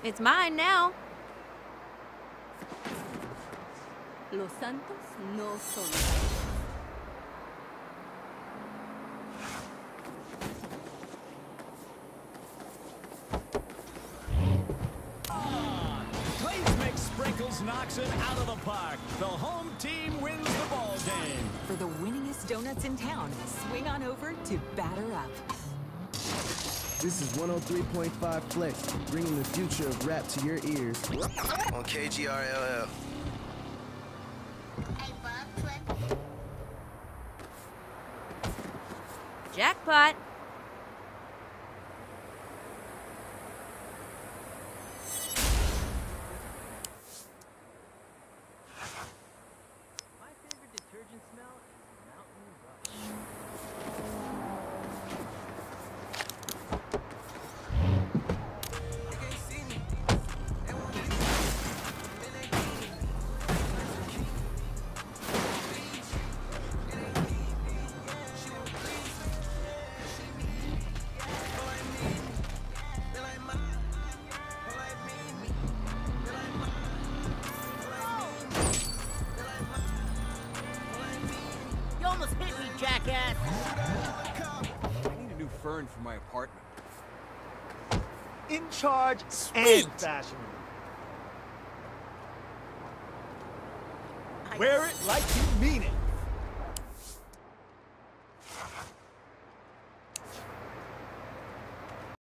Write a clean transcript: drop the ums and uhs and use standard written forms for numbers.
It's mine now. Los santos no son. Sprinkles knocks it out of the park. The home team wins the ball game. For the winningest donuts in town, swing on over to Batter Up. This is 103.5 Flex, bringing the future of rap to your ears. On KGRLL. Jackpot. Hit me, jackass! I need a new fern for my apartment. In charge Sweet. and fashionable. I Wear it like you mean it.